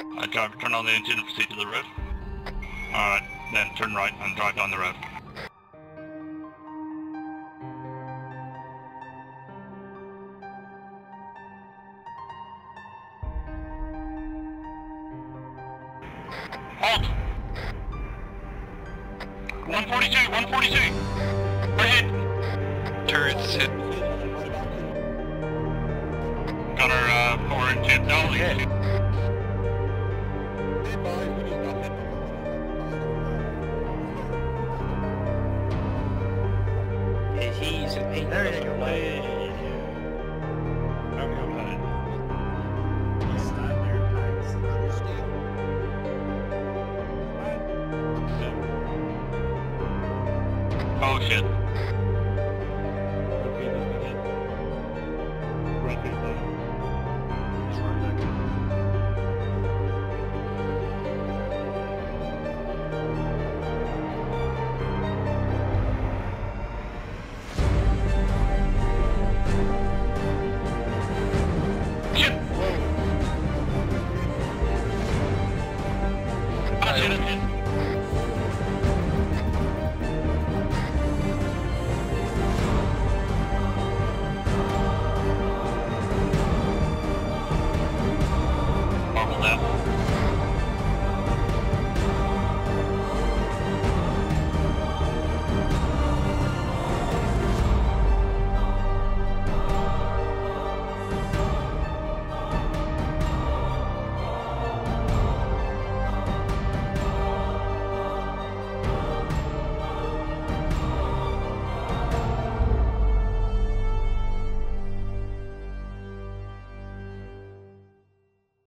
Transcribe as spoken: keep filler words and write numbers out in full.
I drive, turn on the engine and proceed to the roof. Alright, then turn right and drive down the road. Halt! one forty-two, one forty-two! We're hit! Turrets hit. Got our uh, four and ten dollars. Hit. He's a there you go. I'm going to he's not there. Nice. Understand. Oh shit. Okay, let's begin. Right there, buddy. Shit! I hit it.